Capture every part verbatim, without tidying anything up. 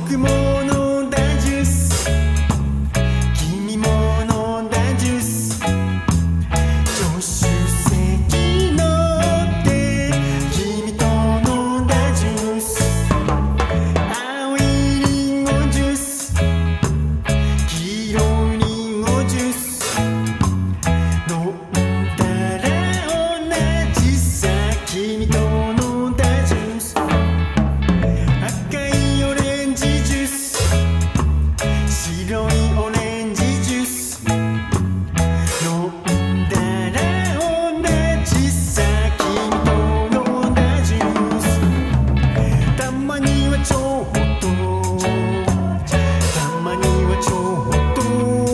僕も飲んだジュース、君も飲んだジュース、助手席乗って君と飲んだジュース、青いリンゴジュース、黄色いリンゴジュース、飲んだら同じさ、君と飲んだジュース、赤いオレンジジュース、白いオレンジジュース、飲んだら同じさ、君と飲んだジュース、たまにはちょっと、たまにはちょっと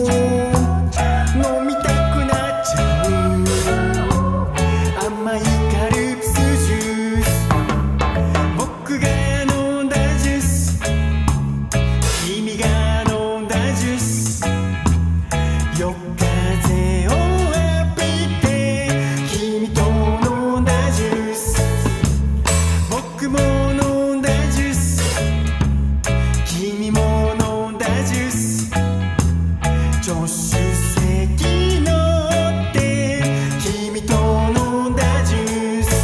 飲みたくなっちゃう甘いカルピスジュース、僕が飲んだジュース、君が飲んだジュース、夜風を浴びて君と飲んだジュース、僕も飲んだジュース、君も飲んだジュース、助手席乗って君と飲んだジュース、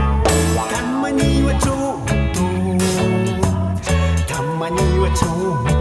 たまにはちょっと、たまにはちょっと